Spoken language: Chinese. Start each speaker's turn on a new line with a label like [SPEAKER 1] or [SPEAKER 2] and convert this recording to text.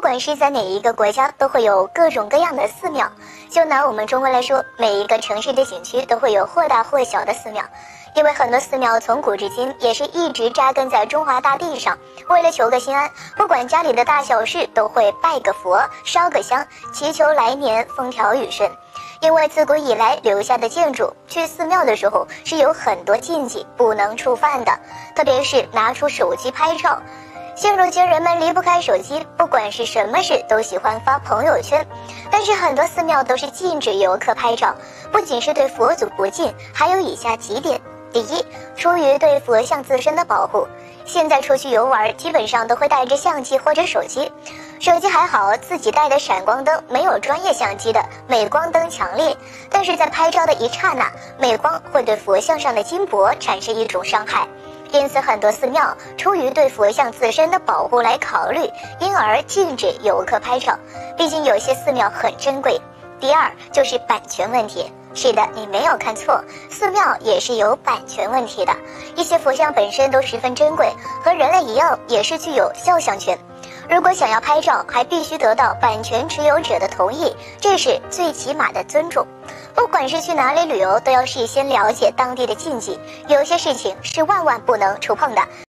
[SPEAKER 1] 管是在哪一个国家，都会有各种各样的寺庙。就拿我们中国来说，每一个城市的景区都会有或大或小的寺庙，因为很多寺庙从古至今也是一直扎根在中华大地上。为了求个心安，不管家里的大小事，都会拜个佛，烧个香，祈求来年风调雨顺。因为自古以来留下的建筑，去寺庙的时候是有很多禁忌不能触犯的，特别是拿出手机拍照。现如今人们离不开手机，不管是什么事都喜欢发朋友圈，但是很多寺庙都是禁止游客拍照，不仅是对佛祖不敬，还有以下几点。第一，出于对佛像自身的保护，现在出去游玩基本上都会带着相机或者手机。手机还好，自己带的闪光灯没有专业相机的镁光灯强烈，但是在拍照的一刹那，镁光会对佛像上的金箔产生一种伤害。因此很多寺庙出于对佛像自身的保护来考虑，因而禁止游客拍照，毕竟有些寺庙很珍贵。第二，就是版权问题。是的，你没有看错，寺庙也是有版权问题的。一些佛像本身都十分珍贵，和人类一样也是具有肖像权。如果想要拍照，还必须得到版权持有者的同意，这是最起码的尊重。不管是去哪里旅游，都要事先了解当地的禁忌，有些事情是万万不能触碰的。